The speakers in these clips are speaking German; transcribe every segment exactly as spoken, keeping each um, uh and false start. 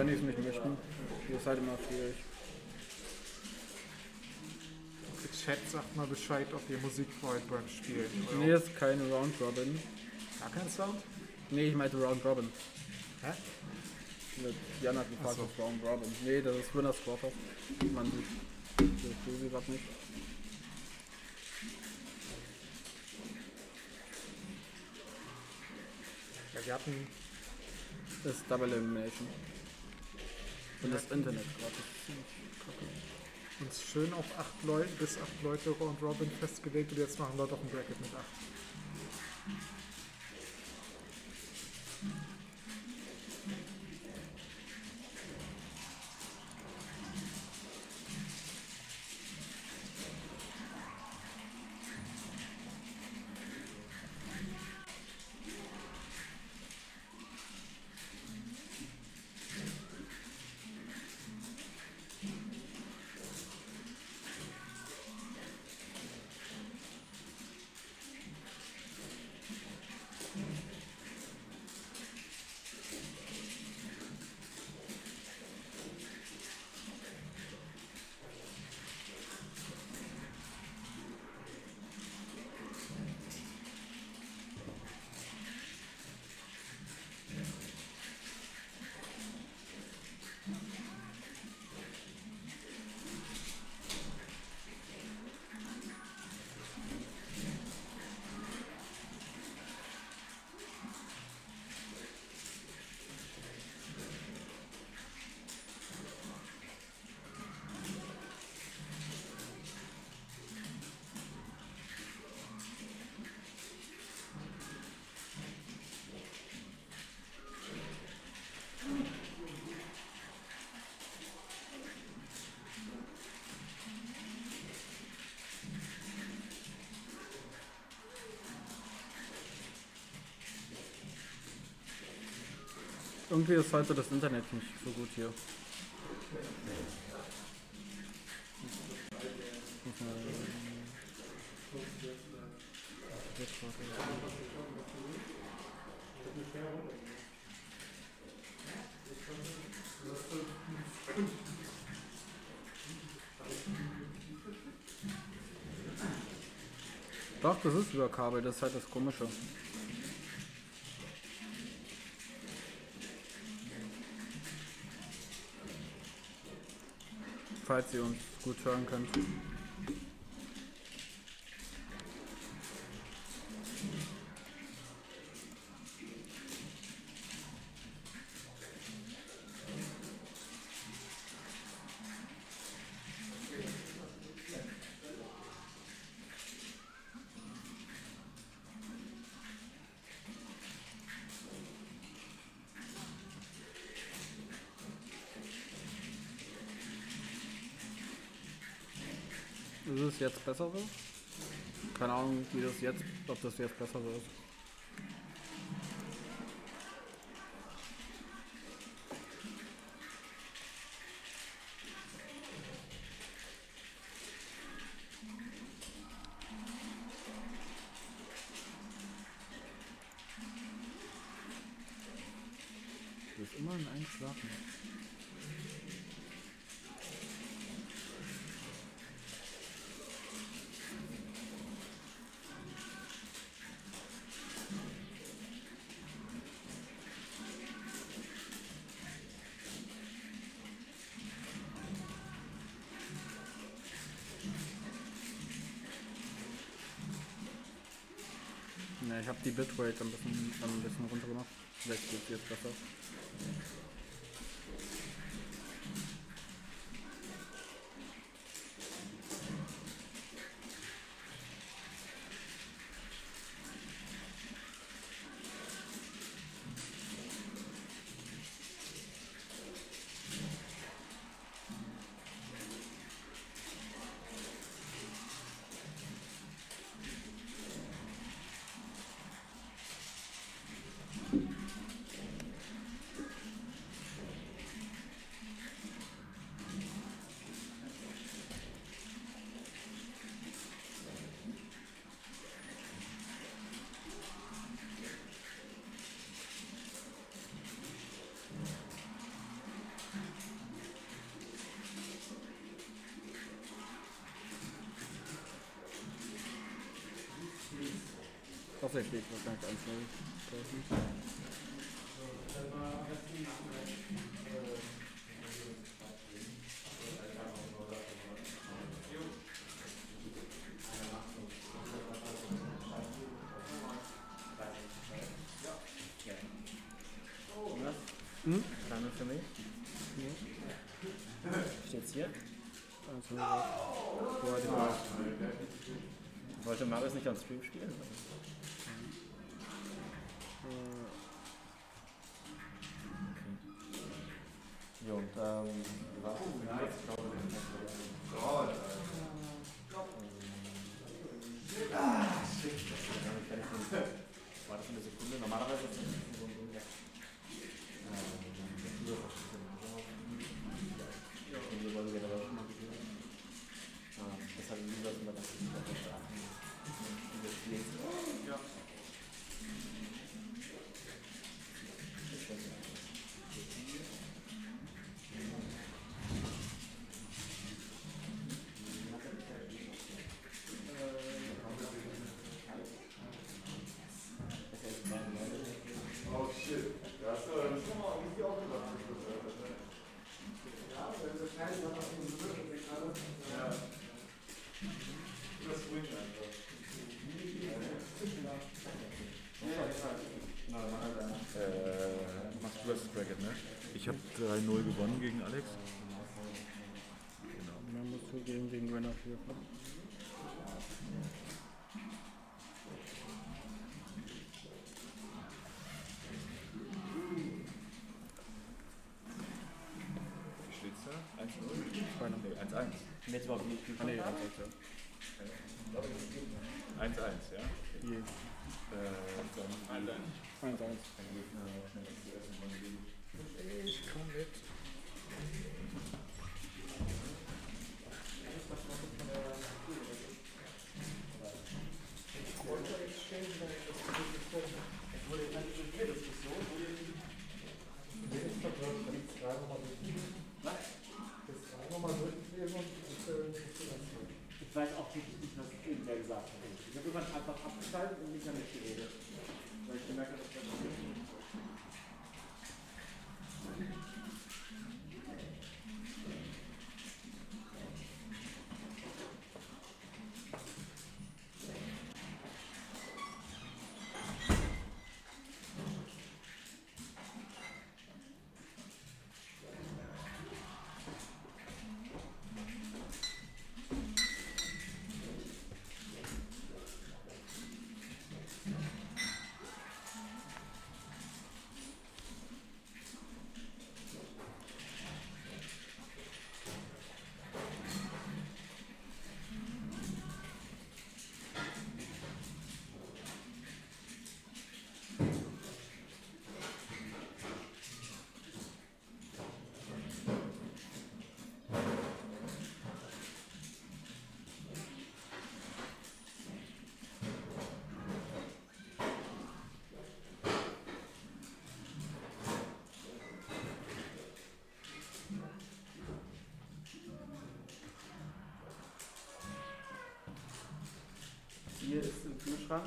wenn die es nicht möchten. Das ist halt immer schwierig. Der Chat sagt mal Bescheid, ob ihr Musik wollt beim Spielen. Oder? Nee, ist kein Round Robin. Gar kein Sound? Nee, ich meinte Round Robin. Hä? Jan hat gefragt, Ach so. was Round Robin. Nee, das ist Winners Quarter. Man sieht das sie gerade nicht. Ja, wir hatten Das ist Double Elimination. Und Ja. das Internet gerade ist ziemlich kacke. uns schön auf acht Leute, bis acht Leute Round Robin festgelegt und jetzt machen wir doch ein Bracket mit acht. Irgendwie ist heute das Internet nicht so gut hier. Muss mal- Doch, das ist über Kabel, das ist halt das Komische. Falls ihr uns gut hören könnt. Ist es jetzt besser so? Keine Ahnung, wie das jetzt, ob das jetzt besser so ist. Du bist immer in einem Schlafen. Ne, ich habe die Bitrate ein bisschen, ein bisschen runter gemacht. Vielleicht geht es jetzt besser. Achso, ich stehe wahrscheinlich eins null. Hm? Name für mich? Ja. Steht's hier? eins null. Wo war die Wahl? Wollte Marius nicht on Stream spielen? Jo, und ähm, was? War das eine Sekunde? Normalerweise ist es so ein Ding. Wir wollen generell schon mal gesehen. Das hat nie was über das investiert. Ja. Oh shit. Das ist schon mal irgendwie auch gemacht. Ja, wenn das keine Sache auf den Bewirkung gerade. Ja. Das Swing einfach. Äh, machst du das Bracket, ne? Ich habe drei null gewonnen gegen Alex. Genau. Man muss zugeben, gegen Winner vier. Wie steht's da? eins null? zwei null. Nee, eins eins. Und jetzt überhaupt nicht Ah, nee, eins eins, ja. eins eins, ja? Je. Äh, dann eins eins. eins eins. Ich komm mit. Ich weiß auch wirklich nicht, was ich eben gesagt habe. Ich habe irgendwann einfach abgeschaltet und nicht mehr mitgeredet. Weil ich gemerkt habe, dass das nicht. Hier ist im Kühlschrank.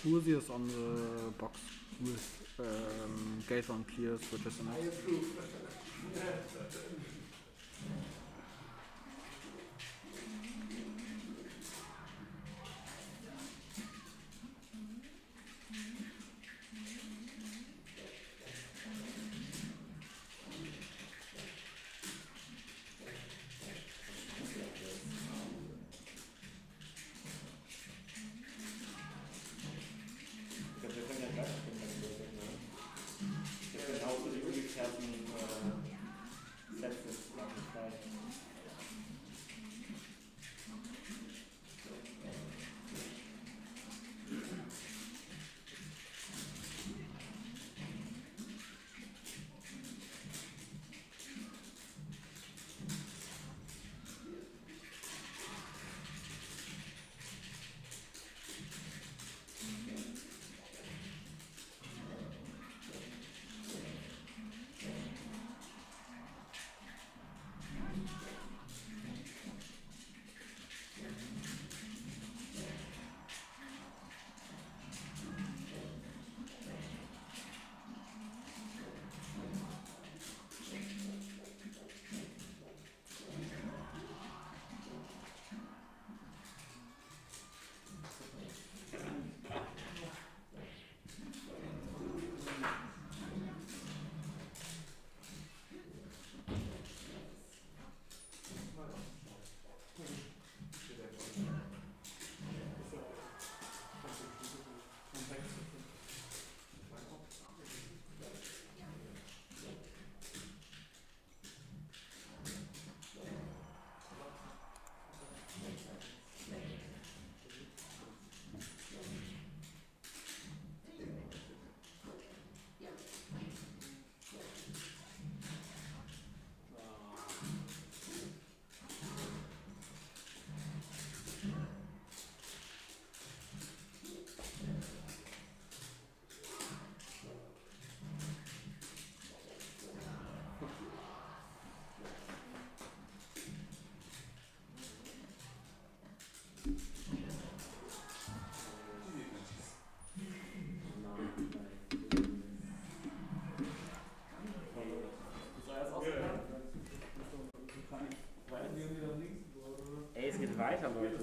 Uzi is on the box with um, Gator and Clear switches in it. Ich glaube, wir können ja gleich auf den Basic machen. Wir können auch so die umgekehrten äh, Sets machen gleich. Ey, es geht weiter, Leute.